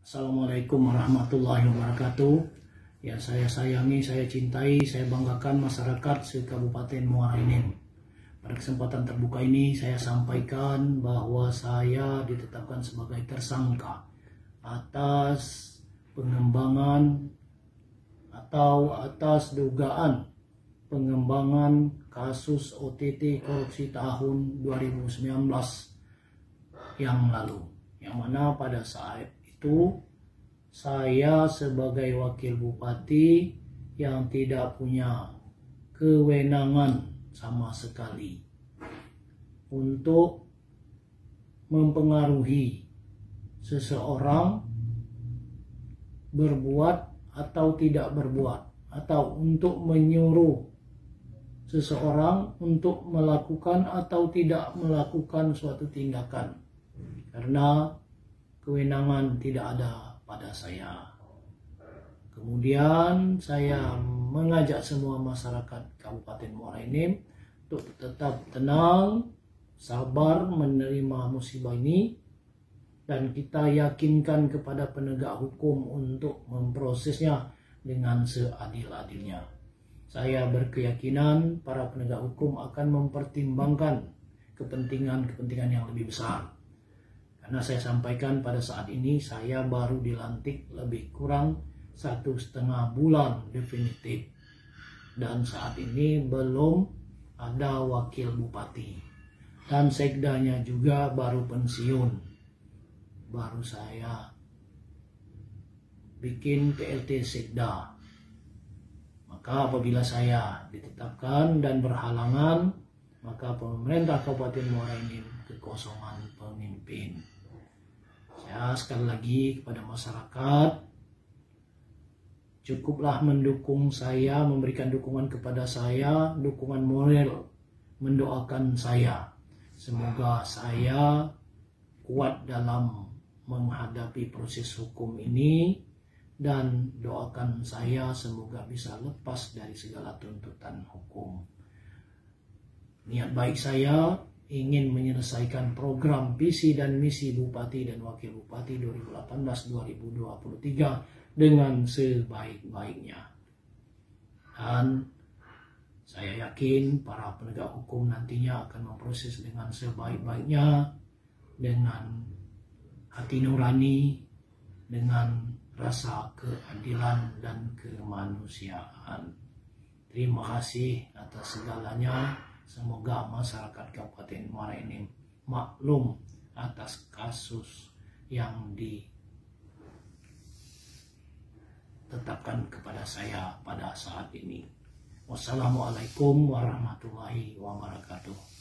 Assalamualaikum warahmatullahi wabarakatuh. Ya, saya sayangi, saya cintai, saya banggakan masyarakat se-Kabupaten Muara Enim. Pada kesempatan terbuka ini saya sampaikan bahwa saya ditetapkan sebagai tersangka atas pengembangan atau atas dugaan pengembangan kasus OTT korupsi tahun 2019 yang lalu, yang mana pada saat itu saya sebagai wakil bupati yang tidak punya kewenangan sama sekali untuk mempengaruhi seseorang berbuat atau tidak berbuat, atau untuk menyuruh seseorang untuk melakukan atau tidak melakukan suatu tindakan, karena kewenangan tidak ada pada saya. Kemudian saya mengajak semua masyarakat Kabupaten Muara Enim untuk tetap tenang, sabar menerima musibah ini, dan kita yakinkan kepada penegak hukum untuk memprosesnya dengan seadil-adilnya. Saya berkeyakinan para penegak hukum akan mempertimbangkan kepentingan-kepentingan yang lebih besar. Karena saya sampaikan pada saat ini saya baru dilantik lebih kurang 1,5 bulan definitif. Dan saat ini belum ada wakil bupati. Dan sekdanya juga baru pensiun. Baru saya bikin PLT sekda. Maka apabila saya ditetapkan dan berhalangan, maka pemerintah Kabupaten Muara Enim kekosongan pemimpin. Ya, sekali lagi kepada masyarakat, cukuplah mendukung saya, memberikan dukungan kepada saya, dukungan moral, mendoakan saya. Semoga saya kuat dalam menghadapi proses hukum ini, dan doakan saya semoga bisa lepas dari segala tuntutan hukum. Niat baik saya ingin menyelesaikan program visi dan misi Bupati dan Wakil Bupati 2018-2023 dengan sebaik-baiknya. Dan saya yakin para penegak hukum nantinya akan memproses dengan sebaik-baiknya, dengan hati nurani, dengan rasa keadilan dan kemanusiaan. Terima kasih atas segalanya. Semoga masyarakat Kabupaten Muara Enim maklum atas kasus yang ditetapkan kepada saya pada saat ini. Wassalamualaikum warahmatullahi wabarakatuh.